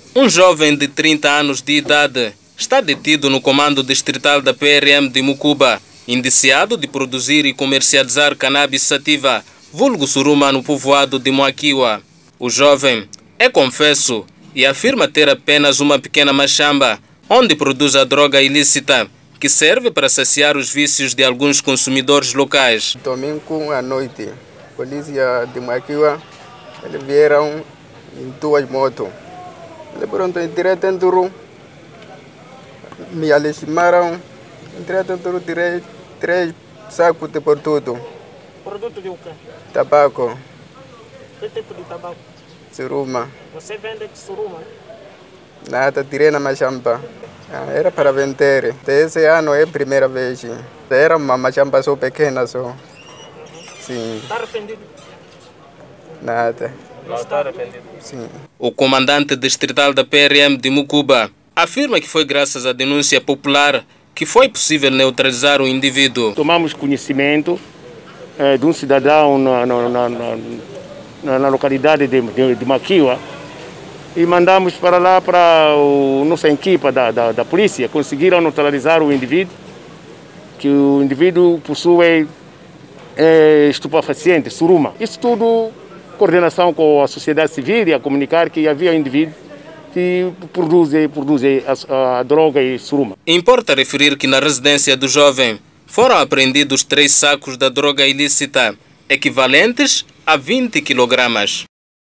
Um jovem de 30 anos de idade está detido no comando distrital da PRM de Mucuba, indiciado de produzir e comercializar cannabis sativa, vulgo suruma, no povoado de Moaquiwa. O jovem é confesso e afirma ter apenas uma pequena machamba, onde produz a droga ilícita, que serve para saciar os vícios de alguns consumidores locais. Domingo à noite, a polícia de Moaquiwa, eles vieram em 2 motos. Pronto, entrei dentro, me alicimaram, entrei dentro, tirei 3 sacos de produto. Produto de o quê? Tabaco. Que tipo de tabaco? Suruma. Você vende de suruma? Nada, tirei na machamba. Era para vender. Esse ano é a primeira vez. Era uma machamba só pequena só. Sim. Está arrependido? Nada. Não está arrependido? Sim. O comandante distrital da PRM de Mucuba afirma que foi graças à denúncia popular que foi possível neutralizar o indivíduo. Tomamos conhecimento de um cidadão na localidade de Moaquiwa e mandamos para lá para a nossa equipa da polícia. Conseguiram neutralizar o indivíduo, que o indivíduo possui estupefaciente, suruma. Isso tudo coordenação com a sociedade civil e a comunicar que havia indivíduos que produzem a droga e suruma. Importa referir que na residência do jovem foram apreendidos 3 sacos da droga ilícita, equivalentes a 20 kg.